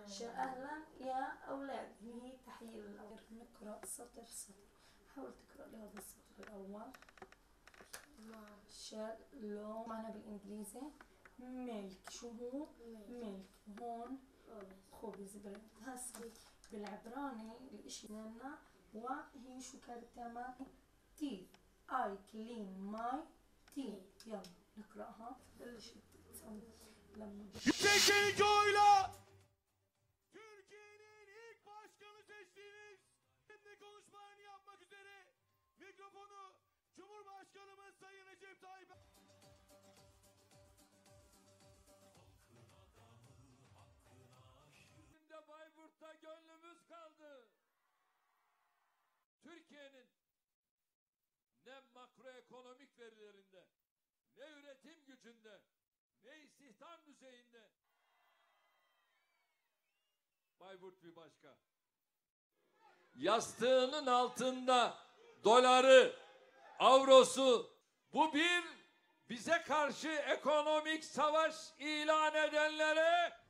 أهلا يا أولاد. هي تحية للأولاد. نقرأ سطر سطر. حاول تقرأ لي هذا السطر الأول. شالو معنا بالإنجليزي ميلك. شو هو؟ ميلك. هون خبز بريد. هسه بالعبراني الإشي لنا وهي شو كانت تعمل؟ تي. I clean my teeth. يلا نقرأها. بلش تسوي لما Seçici oyla Türkiye'nin ilk başkanı seçtiniz. Şimdi konuşmalarını yapmak üzere mikrofonu Cumhurbaşkanımız Sayın Recep Tayyip Şimdi Bayburt'ta gönlümüz kaldı. Türkiye'nin ne makroekonomik verilerinde, ne üretim gücünde, ne istihdam düzeyinde Bayburt bir başka. Yastığının altında doları, avrosu, bu bir bize karşı ekonomik savaş ilan edenlere